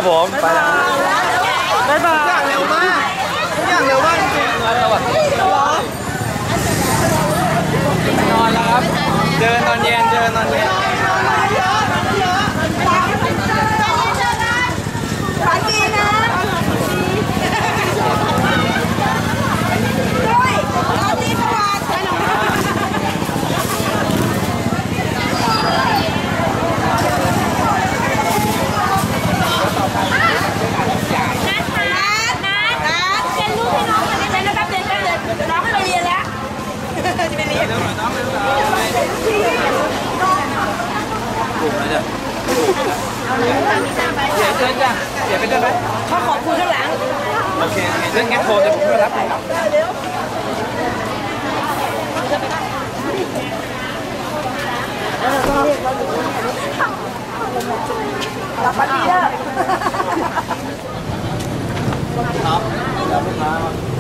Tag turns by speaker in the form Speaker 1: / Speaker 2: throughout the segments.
Speaker 1: ผมไปแล้วบ๊ายบายทุกอย่างเร็วมากทุกอย่างเร็วมากจริงๆสวัสดีนอนแล้วครับเจอตอนเย็น
Speaker 2: ฝันดีนะด้วยราตรีสวัสดิ์เป็นลูกให้น้องมาได้ไหมนะครับเรียนน้องให้เราเรียนแล้วจะไปเรียน
Speaker 1: กลุ่มแล้วเนี่ยเดี๋ยวเชิญจ้ะเดี๋ยวไปด้วยไหม
Speaker 2: เขาขอบคุณข้างหลัง
Speaker 1: โอเคเรื่องแง่โทรเดี๋ยวผมไปรับ
Speaker 2: รับปฏิเด้อ
Speaker 1: ครับแล้วลูกค้า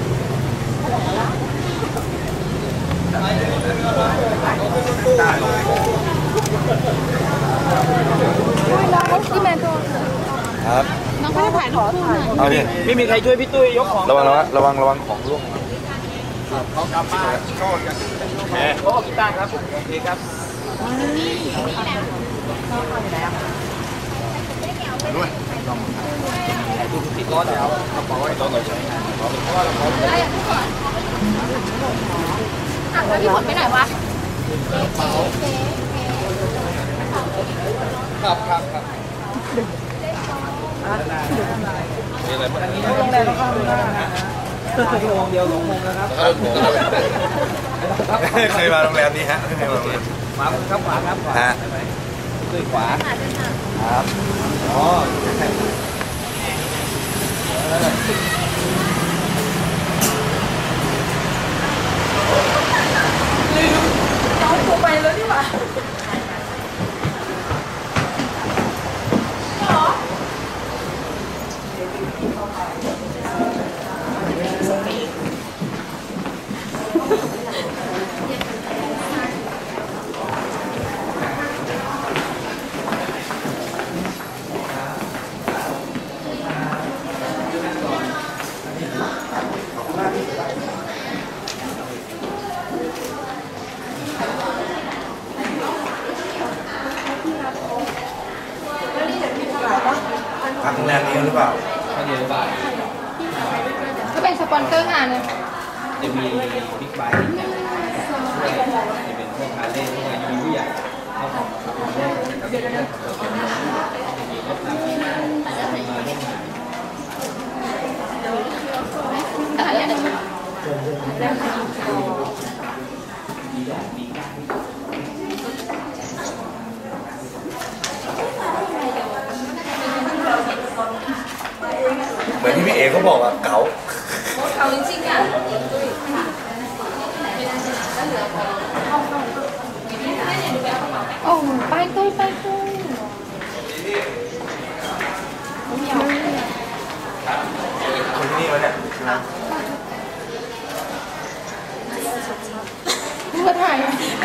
Speaker 1: ครับ
Speaker 2: น้องไม่ได้ถ่ายรูปคู่หน่อย
Speaker 1: เอาดิไม่มีใครช่วยพี่ตุ้ยยกของระวังของร่วงเขากลับมาโชดกันโอ้กีตาร์ครับโอเคครับด้วยติดร้อนแล้วกระเป๋าไอ้ตัวหน่อยใช้งานเพราะว่าเรา
Speaker 2: แล้วพี่ผลไปไหนวะ
Speaker 1: ครับมีอะไรบ้างลงแดงแล้วก็ลงหน้าชั่วโมงเดียว2 โมงนะครับเคยมาโรงแรมนี้ฮะเคยมาโรงแรมขวาครับขวาใช่ไหมด้วยขวาครับอ๋อ
Speaker 2: น้องตัวไปแล้วนี่หว่า
Speaker 1: พักโรงแรมนี้หรือเปล่าไม่เยอะบ่าย
Speaker 2: ก็เป็นสปอนเซอร์งานเลย
Speaker 1: จะมีบิ๊กไบค์จะเป็นพวกคาร์เล่พวกอะไรมีผู้ใหญ่เขาของคาร์เล่กับเพื่อนของเรามีรถนำมาร่วมงานเหมือนที่พี่เอ๋เขาบอกอะเก๋า
Speaker 2: จริงๆอ่ะโอ้ไปตุ้ยคน
Speaker 1: ที่นี่วะเนี่ย
Speaker 2: มึงมาถ่าย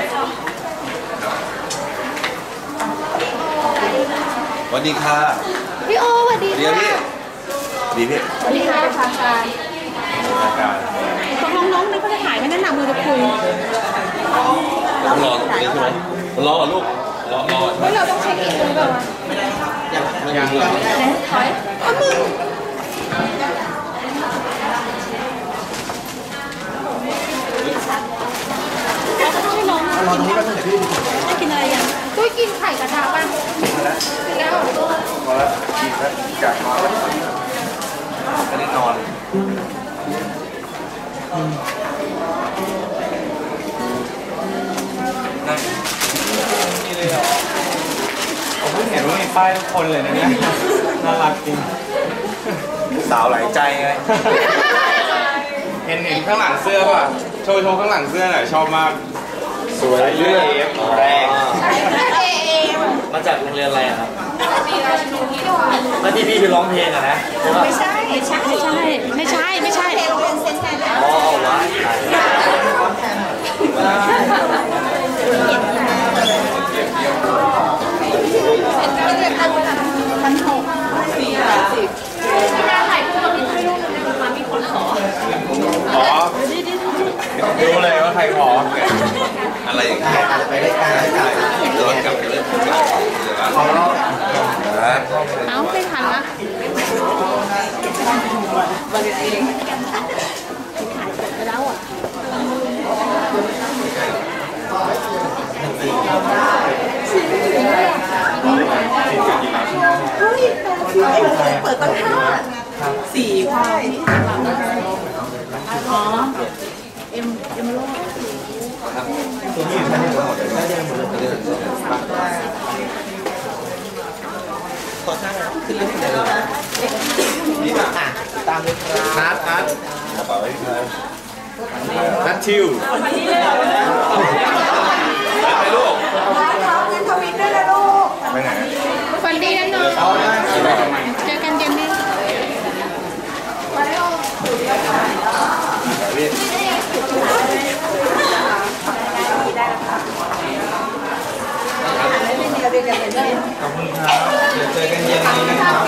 Speaker 1: สวัสดีค่ะ
Speaker 2: พี่โอสวัสดีค่ะ
Speaker 1: ดีพี่
Speaker 2: สวัสดีค่ะทางการน้องๆนี่เขาจะถ่ายไม่แนะนำมือจะคุย
Speaker 1: ต้องรอตรงนี้ใช่ไหมรอลูกรอ
Speaker 2: เฮ้ยเราต้องเช็คอินเลยแบบว่า
Speaker 1: ยัง
Speaker 2: ถอยเอามึงให้น้อง
Speaker 1: รอตรงนี้ก็ได้พี่
Speaker 2: ได้กินอะไรยังตุ้ยกินไข่กระทะป่ะกินแล้ว
Speaker 1: พอแล้วกินแล้วอยากนอนแล้วไม่ได้นอนนี่เลยเหรอผมเพิ่งเห็นว่ามีป้ายทุกคนเลยนะเนี่ยน่ารักจริงสาวหลายใจไงเห็นข้างหลังเสื้อป่ะโชว์ข้างหลังเสื้อหน่อยชอบมากสวยเลือดแรงมาจากโรงเรียนอะไรครับแล้วที่พี่ไปร้องเพลงอะนะ
Speaker 2: ไม่ใช่โรงเรียนเซนต์
Speaker 1: อ๋อเอาวะ
Speaker 2: 1,600 เอาไม่ทันละแล้วอ่ะ
Speaker 3: เฮ้ยเปิดตั้งห้าสี่ควายอ๋อเอ็มโล
Speaker 1: ตัวนี้อยู่ชั้นหนึ่งหมดเลยได้ยังหมดเลยขอท่าขึ้นเรื่องไหนเลยนี่อ่ะตามเลยครับนัดกระเป๋าไว้ครับนัดชิวไปลูก
Speaker 3: งั้นทวิตด้วยนะลูก
Speaker 1: ไปไหน
Speaker 2: ฝันดีนะน้องเจอกันเย็นนี้
Speaker 1: ขอบคุณครับเดี๋ยวเจอกันเย็นนี้นะครับ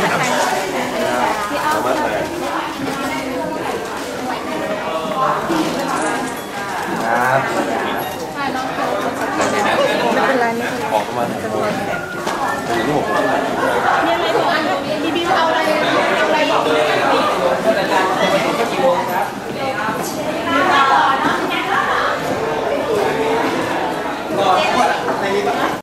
Speaker 1: ครับ
Speaker 3: ไม่เป็นไรไม่เป็นไร
Speaker 1: ออกมาถึงลูก
Speaker 2: ยังไงบอกพี่บิ๊กเอาอะไร